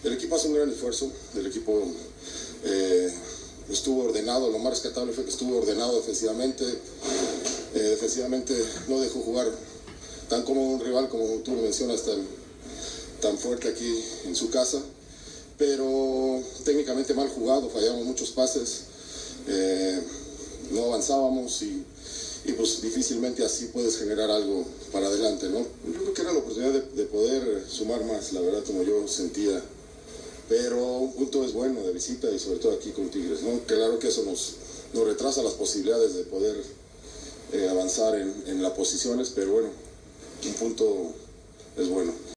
El equipo hace un gran esfuerzo, el equipo estuvo ordenado, lo más rescatable fue que estuvo ordenado defensivamente. Defensivamente no dejó jugar tan cómodo un rival como tú mencionas, tan fuerte aquí en su casa, pero técnicamente mal jugado, fallamos muchos pases, no avanzábamos y pues difícilmente así puedes generar algo para adelante, ¿no? Yo creo que era la oportunidad de poder sumar más, la verdad, como yo sentía, pero un punto es bueno de visita y sobre todo aquí con Tigres, ¿no? Claro que eso nos retrasa las posibilidades de poder avanzar en las posiciones, pero bueno, un punto es bueno.